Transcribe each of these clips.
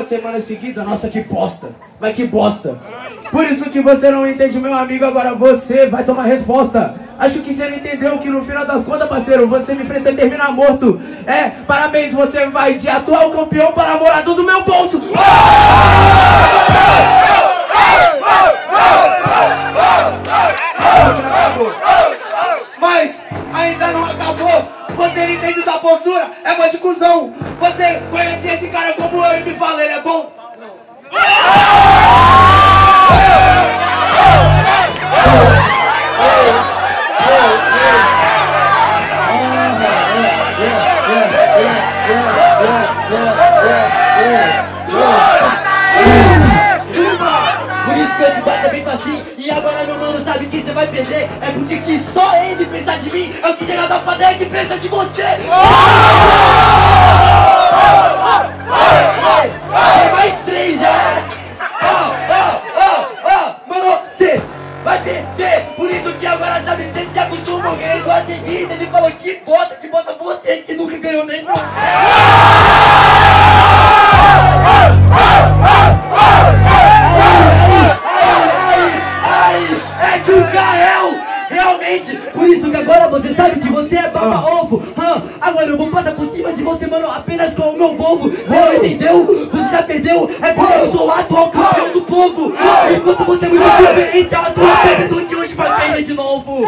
semana seguida, nossa, que bosta. Mas que bosta. Por isso que você não entende, meu amigo, agora você vai tomar resposta. Acho que você não entendeu que no final das contas, parceiro, você me enfrenta e termina morto. É, parabéns, você vai de atual campeão para namorado do meu bolso. Mas ainda não acabou. Você não entende essa postura, é uma de cuzão. Você conhece esse cara como eu e me fala, ele é bom? Por isso que eu te bato bem assim. E agora meu mano sabe que você vai perder. É porque que só ele pensa de mim é o que chega da padeia que pensa de você. Tem mais 3 já. Mano, você vai perder. Por isso que agora sabe, você se acostuma ganhando a seguida. Ele falou que bota você que nunca ganhou nenhum. É que o Kael realmente. Por isso que agora você sabe que você é baba-ovo. Agora eu vou passar por cima de você, mano, apenas com o meu bobo. Você não entendeu? Você já perdeu. É porque eu sou o atual campeão do povo. Enquanto você é muito diferente, a atual perdedor que hoje vai perder de novo.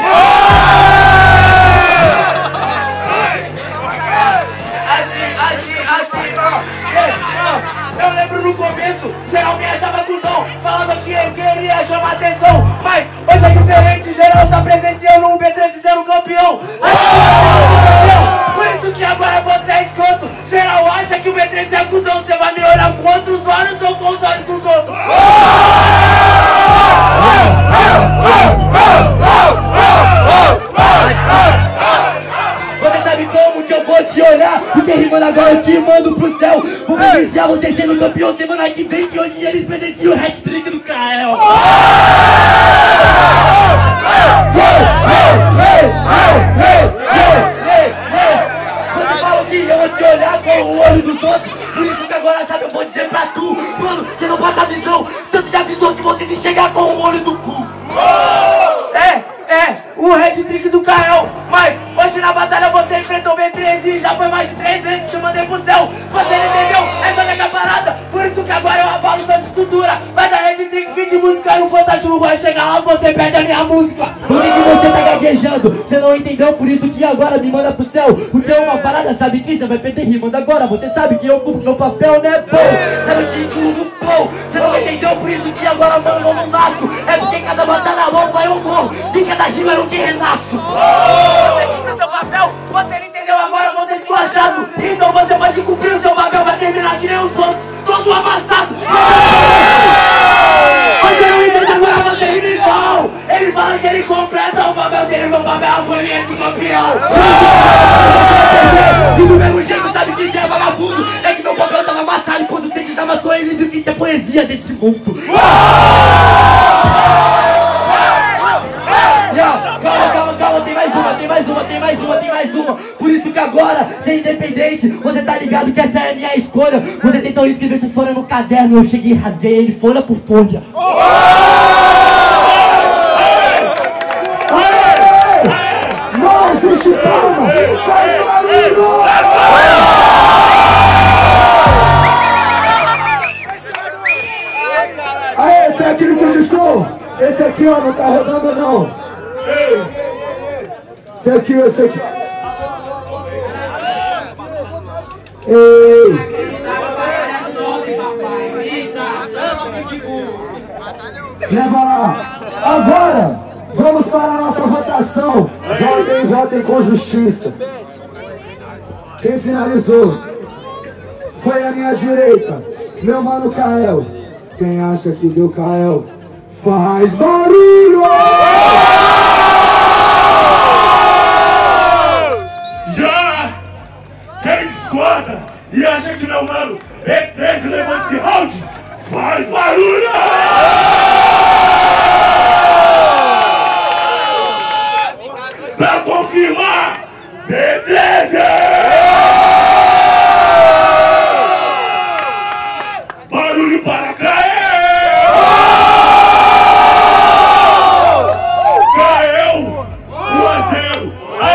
Eu lembro no começo, geral me achava cuzão, falava que eu queria chamar atenção. Mas hoje é diferente, geral tá presenciando um B13 sendo campeão. Por isso que agora você é escroto. Geral acha que o B13 é cuzão. Você vai me olhar com outros olhos ou com os olhos dos outros? Você sabe como que eu vou te olhar? Porque rimando agora eu te mando pro céu. Vou presenciar você sendo campeão semana que vem, que hoje eles presenciam o hat-trick do Kael. Você fala que eu vou te olhar com o olho dos outros. Por isso que agora sabe, eu vou dizer pra tu. Mano, você não passa a visão. Santo já avisou que você se chegar com o olho do cu. O hat-trick do Kael. Mas hoje na batalha você enfrentou o B13 e já foi mais de 3 vezes, te mandei pro céu. Você não entendeu? Essa é a minha parada. Por isso que agora eu abalo sua estrutura. Vai dar hat-trick, vídeo de música no Fantástico. Vai chegar lá, você perde a minha música. Por que você tá gaguejando? Você não entendeu? Por isso que agora me manda pro céu. Porque é uma parada, sabe que você vai perder rimando agora. Você sabe que eu cumpro meu papel, né, pô? Sabe o título do flow. Você não entendeu? Por isso que agora, mano, eu não nasço. É porque cada batalha louca eu morro. E cada rima eu que renasço. Você cumpriu seu papel, você não entendeu agora, você é esculachado. Então você pode cumprir o seu papel, vai terminar que nem os outros, todo amassado. Você não entende agora, você rima igual. Ele fala que ele completa o papel dele, meu papel é a folhinha de campeão. E do mesmo jeito sabe que você é vagabundo. É que meu papel tava amassado e quando você desamassou ele viu que isso é poesia desse mundo. Calma, tem mais uma. Por isso que agora, você é independente, você tá ligado que essa é a minha escolha. Você tentou escrever sua história no caderno, eu cheguei e rasguei ele folha por folha. Nossa, chutama! Faz barulho! Aê, técnico de som! Esse aqui, ó, não tá rodando não. Esse aqui. Ei! Leva lá! Agora, vamos para a nossa votação. Votem com justiça. Quem finalizou foi a minha direita, meu mano Kael. Quem acha que deu Kael, faz barulho! Já! Quem discorda e acha que meu mano B13 levou esse round, faz barulho! Pra confirmar, B13! zero.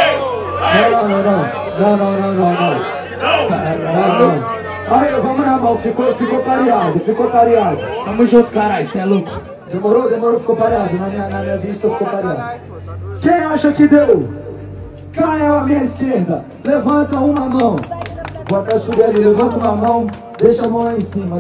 Não. Aí, vamos na mão, ficou pareado. Tamo junto, caralho, cê é louco. Demorou, ficou pareado. Na minha vista ficou pareado. Quem acha que deu? Cael à minha esquerda, levanta uma mão. Vou até subir ali, levanta uma mão, deixa a mão lá em cima,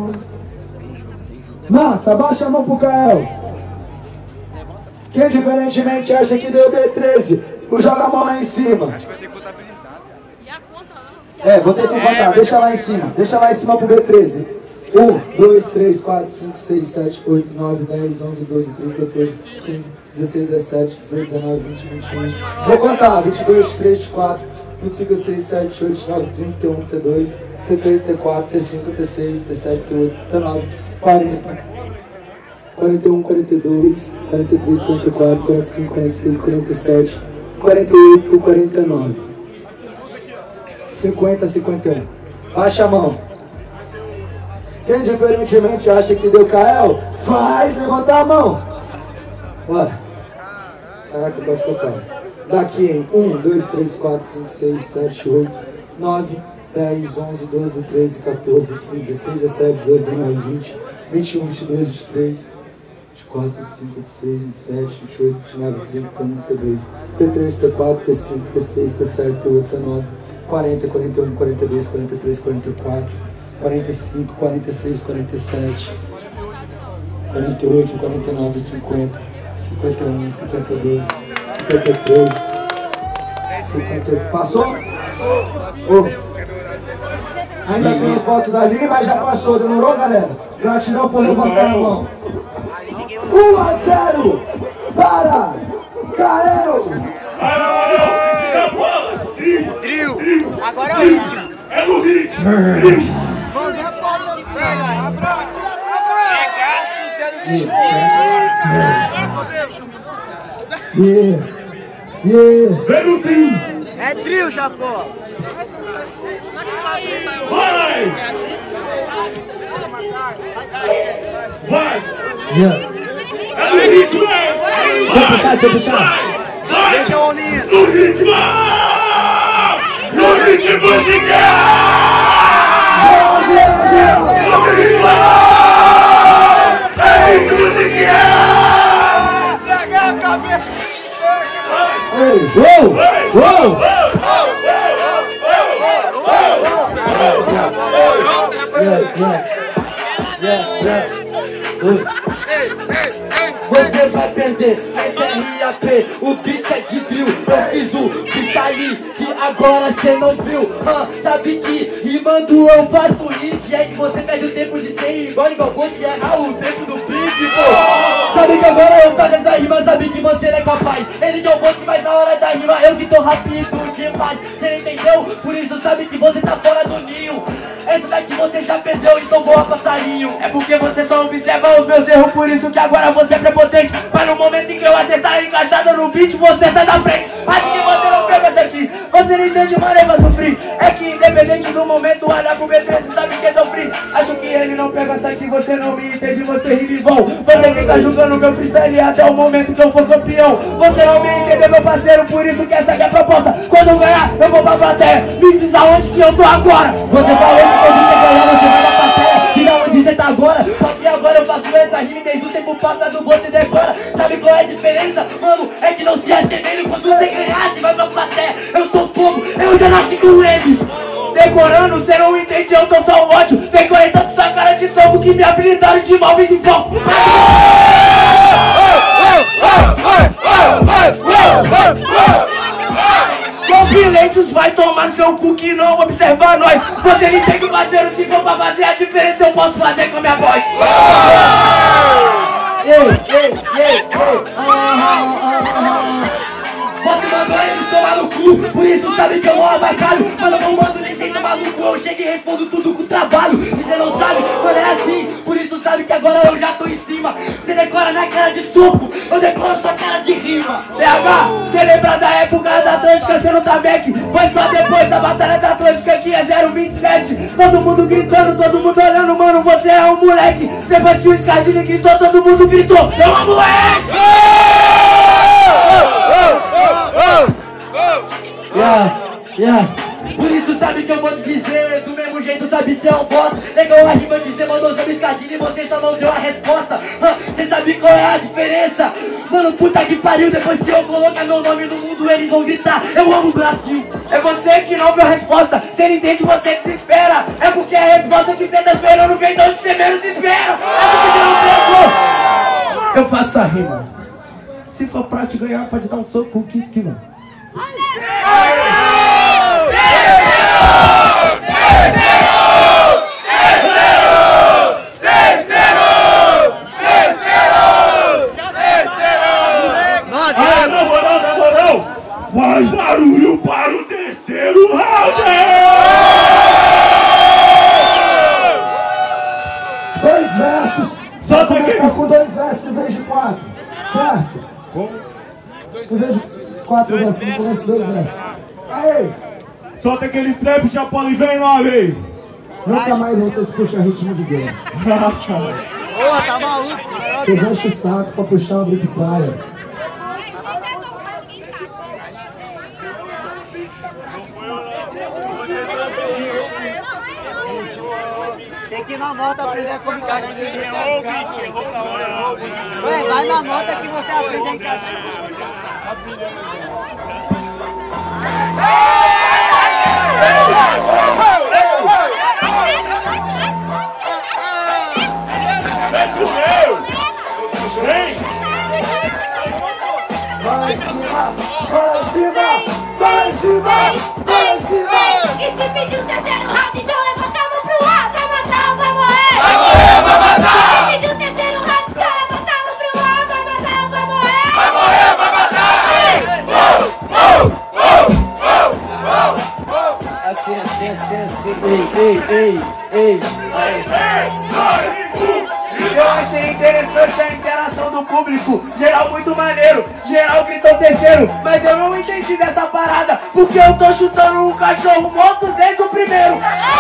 Massa, abaixa a mão pro Cael. Quem diferentemente acha que deu B13, joga a mão lá em cima. Vou ter que contar, deixa lá em cima pro B13. 1, 2, 3, 4, 5, 6, 7, 8, 9, 10, 11, 12, 13, 14, 15, 16, 17, 18, 19, 20, 21. Vou contar, 22, 23, 24, 25, 26, 27, 28, 29, 30, 31, 32, 33, 34, 35, 36, 37, 38, 39, 40, 41, 42, 43, 44, 45, 46, 47, 48, 49, 50, 51. Baixa a mão. Quem diferentemente acha que deu Cael, faz levantar a mão. Bora. Caraca, eu posso tocar. Daqui em 1, 2, 3, 4, 5, 6, 7, 8, 9, 10, 11, 12, 13, 14, 15, 16, 17, 18, 19, 20, 21, 22, 23, 24, 25, 26, 27, 28, 29, 30, 31, 32, 33, 34, 35, 36, 37, 38, 39, 40, 41, 42, 43, 44, 45, 46, 47, 48, 49, 50, 51, 52, 53, 58. Passou? Ainda tem as fotos dali, mas já passou. Demorou, galera? Gratidão por levantar a mão. 1-0 para Cael. Trio. Agora é o ritmo. É no ritmo. É trio, Chapó. Vai! É no ritmo! Deixa a olinha. No ritmo! No ritmo de guerra! É ritmo de guerra! Estragar a cabeça. Você vai perder, SRAP, o beat é de drill. Eu fiz o freestyle que agora cê não viu. Sabe que rimando eu faço isso. É que você perde o tempo de ser igual você errar o tempo do beat, pô. Sabe que agora eu faço essa rima, sabe que você não é capaz. Ele que eu vou te mais na hora da rima, eu que tô rápido demais. Cê entendeu? Por isso sabe que você tá fora do ninho. Essa daqui você já perdeu, então voa passarinho. É porque você só observa os meus erros, por isso que agora você é prepotente. Mas no momento em que eu acertar encaixada no beat, você sai da frente. Acho que você não pega essa aqui, você não entende, mano, vai sofrer. É que independente do momento, olha pro B13 sabe que é sofrer. Acho que ele não pega essa aqui, você não me entende, você rima e vão. Você fica julgando meu freestyle até o momento que eu for campeão. Você não me entende, meu parceiro, por isso que essa aqui é a proposta. Quando ganhar, eu vou pra plateia. Me diz aonde que eu tô agora. Você falou que quando você ganhar, você vai pra plateia. E da onde você tá agora? Só que agora eu faço essa rima e desde o tempo passado você decora. Sabe qual é a diferença? Mano, é que não se assemelha quando você ganhar, você vai pra plateia. Eu sou fogo, eu já nasci com eles. Decorando, cê não entende, eu tô só o ódio. Decorei tanto sua cara de soco que me habilitaram de móveis em foco. Compilentos vai tomar no seu cu que não observa nós. Você não entende, parceiro, se for pra fazer a diferença eu posso fazer com a minha voz. Você mandou eles tomar no cu, por isso sabe que eu não abacalho. Mano, eu não mando nem sem tomar no cu, eu chego e respondo tudo com trabalho. E você não sabe, mano, é assim, por isso sabe que agora eu já tô em cima. Você decora na cara de soco, eu decoro sua cara de rima. CH, cê lembra da época da Atlântica, cê não tá back. Foi só depois da batalha da Atlântica que é 027. Todo mundo gritando, todo mundo olhando, mano, você é um moleque. Depois que o Scardini gritou, todo mundo gritou, eu amo moleque! Por isso sabe que eu vou te dizer, do mesmo jeito sabe ser um bosta. Legal a rima que cê mandou sobre escadinha e você só não deu a resposta. Cê sabe qual é a diferença? Mano, puta que pariu, depois que eu colocar meu nome no mundo eles vão gritar, eu amo o Brasil. É você que não viu a resposta, cê não entende, você desespera. É porque a resposta que cê tá esperando vem de onde cê menos espera. Acho que cê não pegou. Eu faço a rima. Se for pra te ganhar, pode dar um soco que esquiva. Faz barulho para o terceiro round! 2 versos. Só Vai começar com 2 versos em vez de 4. Certo? Em vez de 4 versos, no começo 2 versos. Aí! Solta aquele trap, Chapolin, vem lá, véi! Nunca mais vocês puxam ritmo de guerra. Porra, tá maluco? Vocês enchem o saco pra puxar uma Brick Fire. Tem que ir na moto aprender a comunicar. Vai na moto que você aprende a encaixar. E se pedir o terceiro round, então levanta a mão pro ar. Vai matar ou vai morrer? Vai morrer, vai matar. Se pedir o terceiro round, então levanta a mão pro ar. Vai matar ou vai morrer? Vai morrer, vai matar. Assim, ei. Eu achei interessante a interação do público. Geral muito maneiro, geral gritou terceiro. Mas eu não entendi dessa parada, porque eu tô chutando um cachorro morto desde o primeiro.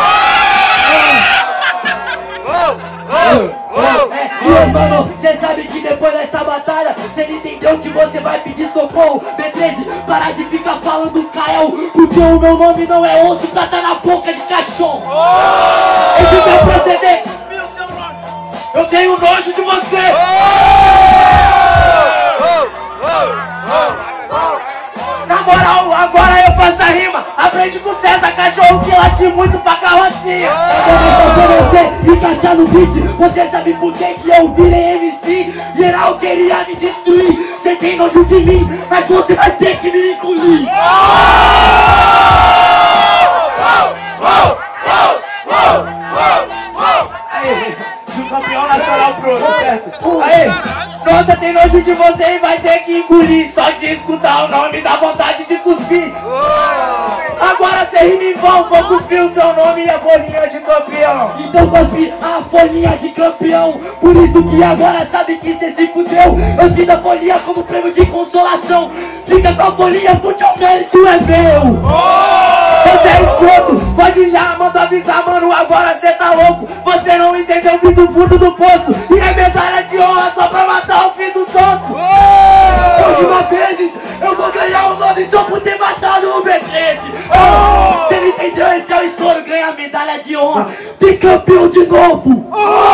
Mano, cê sabe que depois dessa batalha cê não entendeu que você vai pedir socorro. B13, para de ficar falando Kael, porque o meu nome não é osso pra tá na boca de cachorro. Esse vai proceder. Eu tenho nojo de você. Na moral, agora eu faço a rima. Aprende com César, cachorro que late muito pra carrocinha. Pra você encaixar no beat, você sabe por que eu virei MC. Geral queria me destruir, cê tem nojo de mim, mas você vai ter que me engolir. Aí, de um campeão nacional pro outro, certo? Aí, nossa, tem nojo de você e vai ter que engolir. Só de escutar o nome dá vontade de cuspir. Agora cê rima em vão, vou cuspir o seu nome e a folhinha de campeão. Então cospe a folhinha de campeão. Por isso que agora sabe que cê se fudeu. Eu te dou a folhinha como prêmio de consolação. Fica com a folhinha porque o mérito é meu. Você é escroto, pode já, manda avisar, mano, agora cê tá louco. Você não entendeu o fim do fundo do poço. E é medalha de honra só pra matar o fim do soco. Última vezes eu vou ganhar o nome só por ter matado o B13. Você não entendeu? Esse é o estouro, ganha a medalha de honra. Tem campeão de novo.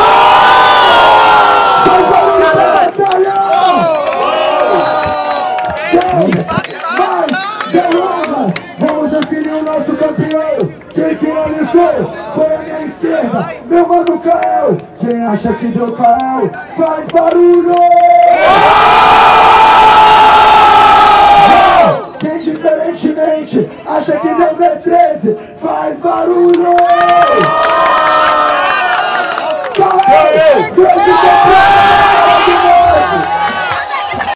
Vamos definir o nosso campeão. Quem finalizou foi a minha esquerda, meu mano Kael. Quem acha que deu Kael, faz barulho!